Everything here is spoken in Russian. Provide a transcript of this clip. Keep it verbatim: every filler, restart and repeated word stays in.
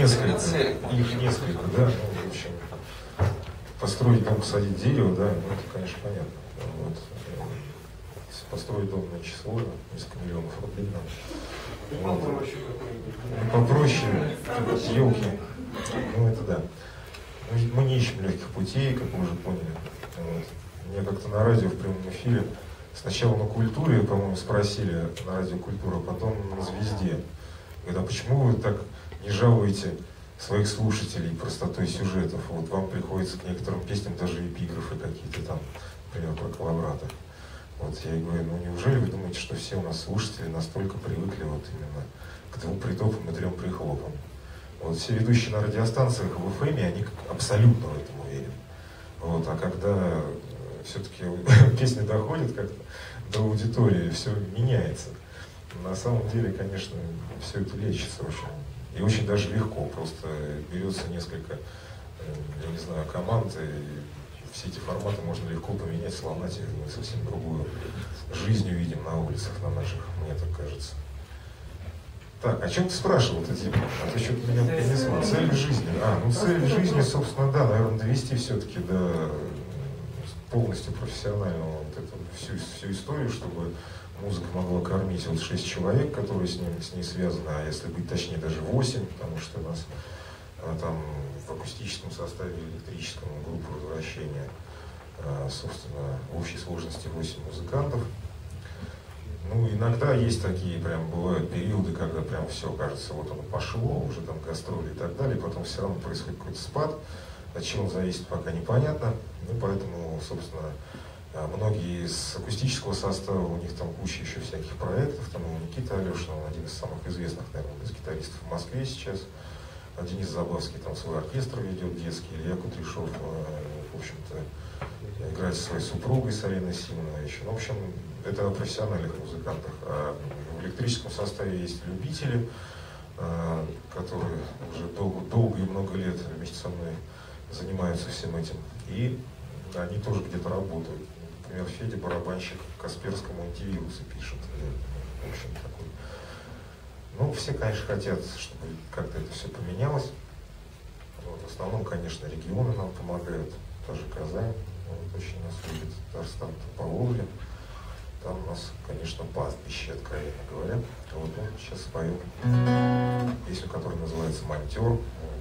несколько, их несколько, да, ну, в общем, построить дом, посадить дерево, да, ну, это, конечно, понятно. Вот. Построить дом на число, несколько миллионов рублей нам. Вот. Ну, попроще, елки, ну это да. Мы не ищем легких путей, как мы уже поняли. Вот. Меня как-то на радио в прямом эфире сначала на Культуре, по-моему, спросили, на радио Культура, потом на Звезде. Говорят, а почему вы так не жалуете своих слушателей простотой сюжетов? Вот вам приходится к некоторым песням даже эпиграфы какие-то там, например, про коллаборатор. Вот я и говорю, ну неужели вы думаете, что все у нас слушатели настолько привыкли вот именно к двум притопам и трем прихлопам? Вот все ведущие на радиостанциях в эф эм, они абсолютно в этом уверены. Вот, а когда все-таки песни доходят как-то до аудитории, все меняется. На самом деле, конечно, все это лечится очень. И очень даже легко. Просто берется несколько, я не знаю, команд, и все эти форматы можно легко поменять, сломать, и мы совсем другую жизнь увидим на улицах, на наших, мне так кажется. Так, о чем ты спрашивал, ты, Дима? А ты что-то меня принесла. Цель жизни. А, ну цель жизни, собственно, да, наверное, довести все-таки до полностью профессионального вот эту всю, всю историю, чтобы музыка могла кормить вот шесть человек, которые с, ним, с ней связаны, а если быть точнее, даже восемь, потому что у нас а, там в акустическом составе, электрическом группы возвращения, а, собственно, в общей сложности восемь музыкантов. Ну, иногда есть такие, прям бывают периоды, когда прям все, кажется, вот оно пошло, уже там гастроли и так далее, и потом все равно происходит какой-то спад, от чего он зависит, пока непонятно. Ну, поэтому, собственно, многие из акустического состава, у них там куча еще всяких проектов, там у Никиты Алешина, он один из самых известных, наверное, бас-гитаристов в Москве сейчас, а Денис Забавский там свой оркестр ведет детский, Илья Кудряшов, в общем-то, играет со своей супругой, с Ариной Симонович. Ну, в общем, это о профессиональных музыкантах. А в электрическом составе есть любители, которые уже долго, долго и много лет вместе со мной занимаются всем этим. И они тоже где-то работают. Например, Федя, барабанщик Касперскому антивирусы пишет. В общем, такой. Ну, все, конечно, хотят, чтобы как-то это все поменялось. Вот, в основном, конечно, регионы нам помогают. Та же Казань, вот, очень нас любит, Татарстан, Поволжье. Там у нас, конечно, пастбище, откровенно говоря. Вот, ну, сейчас споем песню, которая называется «Монтер». Вот.